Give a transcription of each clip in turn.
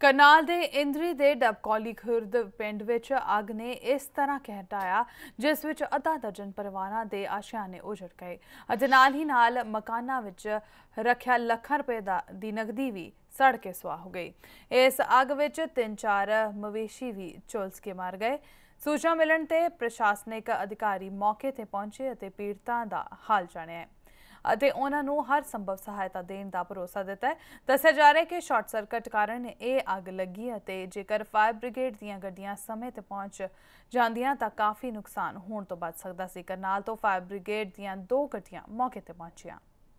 करनाल दे इंद्री दे डबकौली खुर्द पिंड विच अग ने इस तरह कहटाया जिस विच अद्धा दर्जन परिवारां दे आशियाने उजड़ गए अते नाल ही नाल मकानां विच रखिया लाखां रुपए दी नगदी भी सड़ के सुआह हो गई। इस अग विच 3-4 मवेशी भी झुलस के मार गए। सूचना मिलण ते प्रशासनिक अधिकारी मौके ते पहुंचे अते पीड़तां दा हाल जाणिया ਅਤੇ ਉਹਨਾਂ ਨੂੰ हर संभव सहायता देने का भरोसा दिता है। दस्सिया जा रहा है कि शॉर्ट सर्किट कारण यह अग लगी ਅਤੇ जेकर फायर ब्रिगेड ਦੀਆਂ ਗੱਡੀਆਂ समय ਤੇ पहुंच ਜਾਂਦੀਆਂ ਤਾਂ काफ़ी नुकसान होने तो बच सकता ਸੀ। करनाल तो फायर ब्रिगेड ਦੀਆਂ 2 ਗੱਡੀਆਂ मौके ਤੇ पहुंचियां।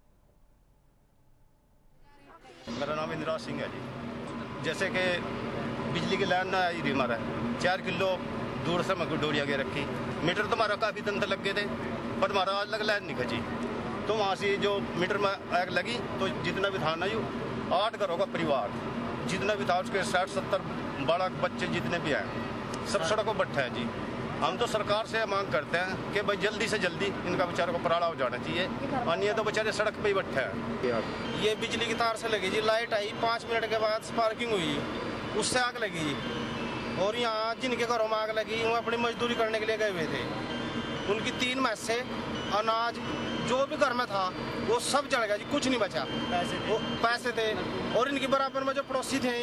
मेरा नाम इंद्रा सिंह है जी। जैसे कि बिजली की लाइन ना आई हमारा 4 किलो दूर से मैं डोरिया के रखी मीटर तो हमारा काफ़ी दिन तक लग गए थे पर हमारा आज लग लाइन नहीं खची तो वहाँ से जो मीटर में आग लगी तो जितना भी था ना यू 8 घरों का परिवार जितना भी था उसके 60-70 बड़ा बच्चे जितने भी हैं सब सड़कों पर बैठे हैं जी। हम तो सरकार से मांग करते हैं कि भाई जल्दी से जल्दी इनका बेचारों को पराड़ा हो जाना चाहिए और ये तो बेचारे सड़क पे ही बैठे हैं। ये बिजली की तार से लगी जी, लाइट आई 5 मिनट के बाद स्पार्किंग हुई उससे आग लगी और यहाँ जिनके घरों में आग लगी वो अपनी मजदूरी करने के लिए गए हुए थे। उनकी 3 माह से अनाज जो भी घर में था वो सब जल गया जी, कुछ नहीं बचा। पैसे थे और इनके बराबर में जो पड़ोसी थे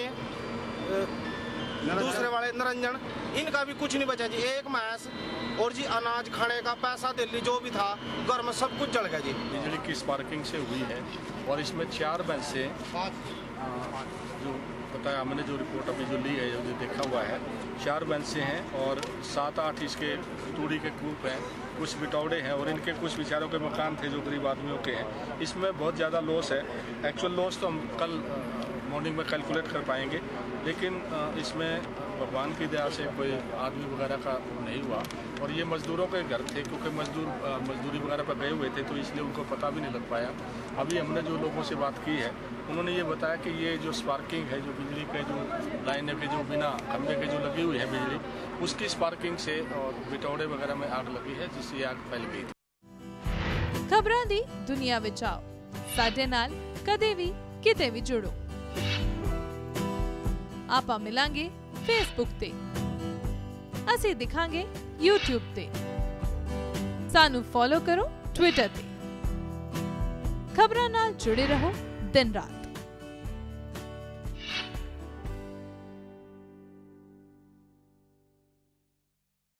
दूसरे वाले निरंजन इनका भी कुछ नहीं बचा जी। 1 मास और जी अनाज खाने का पैसा दिल्ली जो भी था घर में सब कुछ जल गया जी। बिजली की स्पार्किंग से हुई है और इसमें 4 भैंसे जो बताया हमने जो रिपोर्ट अभी जो ली है जो देखा हुआ है 4 भैंसे हैं और 7-8 इसके तूड़ी के कूप हैं, कुछ बिटौड़े हैं और इनके कुछ बेचारों के मकान थे जो गरीब आदमियों के हैं। इसमें बहुत ज़्यादा लॉस है। एक्चुअल लॉस तो हम कल मॉर्निंग में कैलकुलेट कर पाएंगे लेकिन इसमें भगवान की दया से कोई आदमी वगैरह का नहीं हुआ और ये मज़दूरों के घर थे क्योंकि मजदूरी वगैरह पर गए हुए थे तो इसलिए उनको पता भी नहीं लग पाया। अभी हमने जो लोगों से बात की है उन्होंने ये बताया कि ये जो स्पार्किंग है जो बिजली के जो लाइनें के जो बिना खंभे के जो लगी हुई है बिजली उसकी स्पार्किंग से और बिटौड़े वगैरह में आग लगी है जिससे आग फैल गई थी। खबरां दी दुनिया विच आओ साडे नाल कदे भी किते भी जुड़ो। आपां मिलांगे फेसबुक ते असीं दिखांगे यूट्यूब ते सानू फॉलो करो ट्विटर ते। खबरां नाल जुड़े रहो दिन रात।